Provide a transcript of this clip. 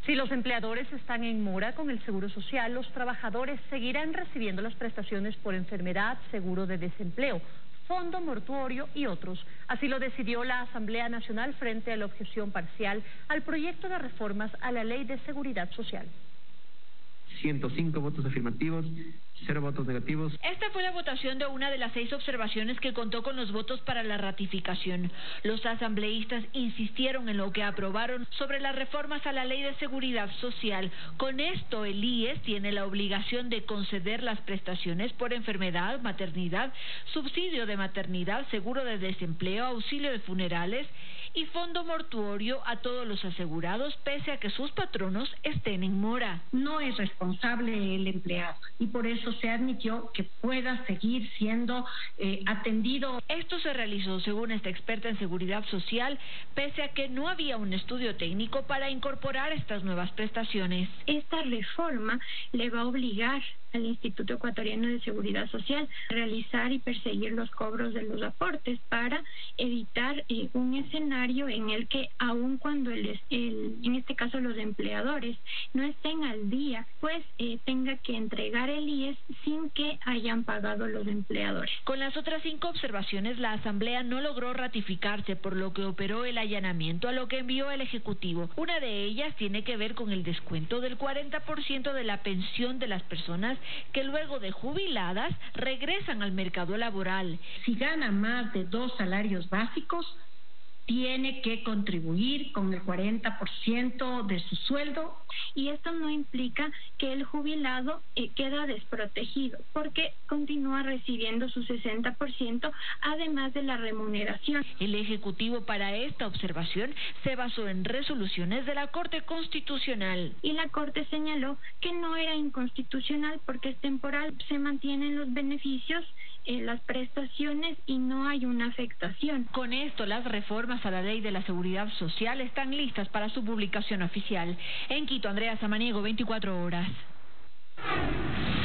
Si los empleadores están en mora con el Seguro Social, los trabajadores seguirán recibiendo las prestaciones por enfermedad, seguro de desempleo, fondo mortuorio y otros. Así lo decidió la Asamblea Nacional frente a la objeción parcial al proyecto de reformas a la Ley de Seguridad Social. 105 votos afirmativos, 0 votos negativos. Esta fue la votación de una de las 6 observaciones que contó con los votos para la ratificación. Los asambleístas insistieron en lo que aprobaron sobre las reformas a la Ley de Seguridad Social. Con esto, el IES tiene la obligación de conceder las prestaciones por enfermedad, maternidad, subsidio de maternidad, seguro de desempleo, auxilio de funerales y fondo mortuorio a todos los asegurados, pese a que sus patronos estén en mora. No es responsable el empleado y por eso se admitió que pueda seguir siendo atendido. Esto se realizó, según esta experta en seguridad social, pese a que no había un estudio técnico para incorporar estas nuevas prestaciones. Esta reforma le va a obligar al Instituto Ecuatoriano de Seguridad Social a realizar y perseguir los cobros de los aportes para evitar un escenario en el que aun cuando en este caso los empleadores no estén al día, pues tenga que entregar el IES sin que hayan pagado los empleadores. Con las otras 5 observaciones, la Asamblea no logró ratificarse, por lo que operó el allanamiento a lo que envió el Ejecutivo. Una de ellas tiene que ver con el descuento del 40% de la pensión de las personas que luego de jubiladas regresan al mercado laboral. Si gana más de 2 salarios básicos, tiene que contribuir con el 40% de su sueldo. Y esto no implica que el jubilado queda desprotegido, porque continúa recibiendo su 60% además de la remuneración. El Ejecutivo para esta observación se basó en resoluciones de la Corte Constitucional. Y la Corte señaló que no era inconstitucional porque es temporal, se mantienen los beneficios, las prestaciones y no hay una afectación. Con esto, las reformas a la Ley de la Seguridad Social están listas para su publicación oficial. En Quito, Andrea Samaniego, 24 horas.